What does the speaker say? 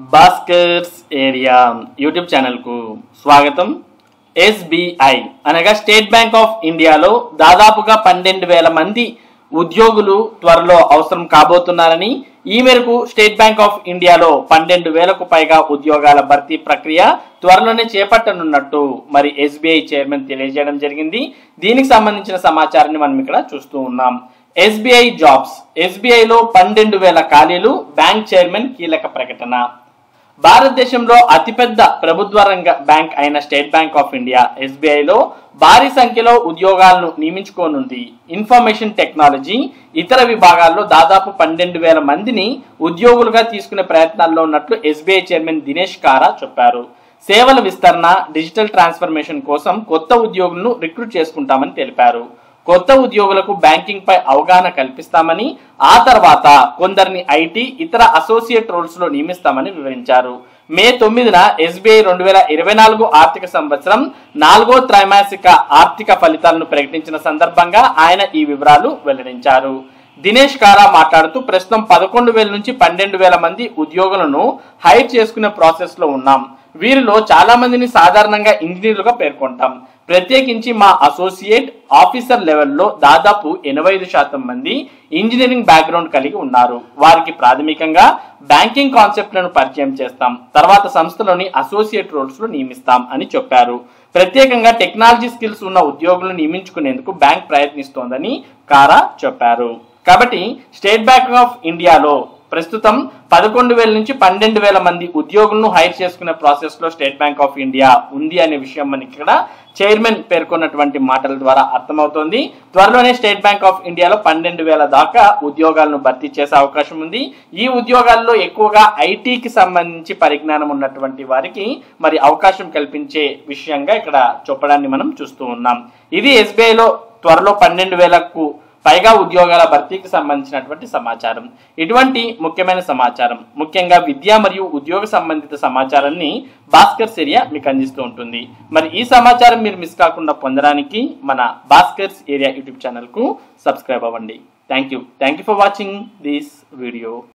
Bhaskar's area YouTube ఛానల్కు స్వాగతం. SBI అనగా స్టేట్ బ్యాంక్ ఆఫ్ ఇండియాలో దాదాపుగా 12,000 మంది ఉద్యోగులు త్వరలో అవసరం కాబోతున్నారని, ఈ మేరకు స్టేట్ బ్యాంక్ ఆఫ్ ఇండియాలో 12,000కు పైగా ఉద్యోగాల భర్తీ ప్రక్రియ త్వరలోనే చేపట్టనున్నట్టు మరి ఎస్బీఐ చైర్మన్ తెలియజేయడం జరిగింది. దీనికి సంబంధించిన సమాచారాన్ని మనం ఇక్కడ చూస్తూ ఉన్నాం. ఎస్బీఐ జాబ్స్, ఎస్బీఐలో 12,000 ఖాళీలు, బ్యాంక్ చైర్మన్ కీలక ప్రకటన. భారతదేశంలో అతిపెద్ద ప్రభుత్వ రంగ బ్యాంక్ అయిన స్టేట్ బ్యాంక్ ఆఫ్ ఇండియా ఎస్బీఐలో భారీ సంఖ్యలో ఉద్యోగాలను నియమించుకోనుంది. ఇన్ఫర్మేషన్ టెక్నాలజీ, ఇతర విభాగాల్లో దాదాపు 12,000 మందిని ఉద్యోగులుగా తీసుకునే ప్రయత్నాల్లో ఉన్నట్లు ఎస్బీఐ చైర్మన్ దినేష్ కారా చెప్పారు. సేవల విస్తరణ, డిజిటల్ ట్రాన్స్ఫర్మేషన్ కోసం కొత్త ఉద్యోగులను రిక్రూట్ చేసుకుంటామని తెలిపారు. కొత్త ఉద్యోగులకు బ్యాంకింగ్ పై అవగాహన కల్పిస్తామని, ఆ తర్వాత కొందరిని ఐటీ, ఇతర అసోసియేట్ రోల్స్ లో నియమిస్తామని వివరించారు. మే 9న ఎస్బీఐ 2024 ఆర్థిక సంవత్సరం 4వ త్రైమాసిక ఆర్థిక ఫలితాలను ప్రకటించిన సందర్భంగా ఆయన ఈ వివరాలు వెల్లడించారు. దినేష్ కారా మాట్లాడుతూ, ప్రస్తుతం 11,000 నుంచి 12,000 మంది ఉద్యోగులను హైర్ చేసుకునే ప్రాసెస్ లో ఉన్నాం. వీరిలో చాలా మందిని సాధారణంగా ఇంజనీర్లుగా పేర్కొంటాం. ప్రత్యేకించి మా అసోసియేట్ ఆఫీసర్ లెవెల్లో దాదాపు 85% మంది ఇంజనీరింగ్ బ్యాక్గ్రౌండ్ కలిగి ఉన్నారు. వారికి ప్రాథమికంగా బ్యాంకింగ్ కాన్సెప్ట్లను పరిచయం చేస్తాం. తర్వాత సంస్థలోని అసోసియేట్ రోల్స్ లో నియమిస్తాం అని చెప్పారు. ప్రత్యేకంగా టెక్నాలజీ స్కిల్స్ ఉన్న ఉద్యోగులను నియమించుకునేందుకు బ్యాంక్ ప్రయత్నిస్తోందని కారా చెప్పారు. కాబట్టి స్టేట్ బ్యాంక్ ఆఫ్ ఇండియాలో ప్రస్తుతం 11,000 నుంచి 12,000 మంది ఉద్యోగులను హైర్ చేసుకునే ప్రాసెస్ లో స్టేట్ బ్యాంక్ ఆఫ్ ఇండియా ఉంది అనే విషయం మనకి ఇక్కడ చైర్మన్ పేర్కొన్నటువంటి మాటల ద్వారా అర్థమవుతోంది. త్వరలోనే స్టేట్ బ్యాంక్ ఆఫ్ ఇండియాలో 12,000 దాకా ఉద్యోగాలను భర్తీ చేసే అవకాశం ఉంది. ఈ ఉద్యోగాల్లో ఎక్కువగా ఐటీకి సంబంధించి పరిజ్ఞానం ఉన్నటువంటి వారికి మరి అవకాశం కల్పించే విషయంగా ఇక్కడ చెప్పడాన్ని మనం చూస్తూ ఉన్నాం. ఇది ఎస్బీఐలో త్వరలో 12,000కు పైగా ఉద్యోగాల భర్తీకి సంబంధించినటువంటి సమాచారం. ఇటువంటి ముఖ్యమైన సమాచారం, ముఖ్యంగా విద్య మరియు ఉద్యోగ సంబంధిత సమాచారాన్ని భాస్కర్స్ ఏరియా మీకు అందిస్తూ ఉంటుంది. మరి ఈ సమాచారం మీరు మిస్ కాకుండా పొందడానికి మన భాస్కర్స్ ఏరియా యూట్యూబ్ ఛానల్ కు సబ్స్క్రైబ్ అవ్వండి. Thank you for watching this video.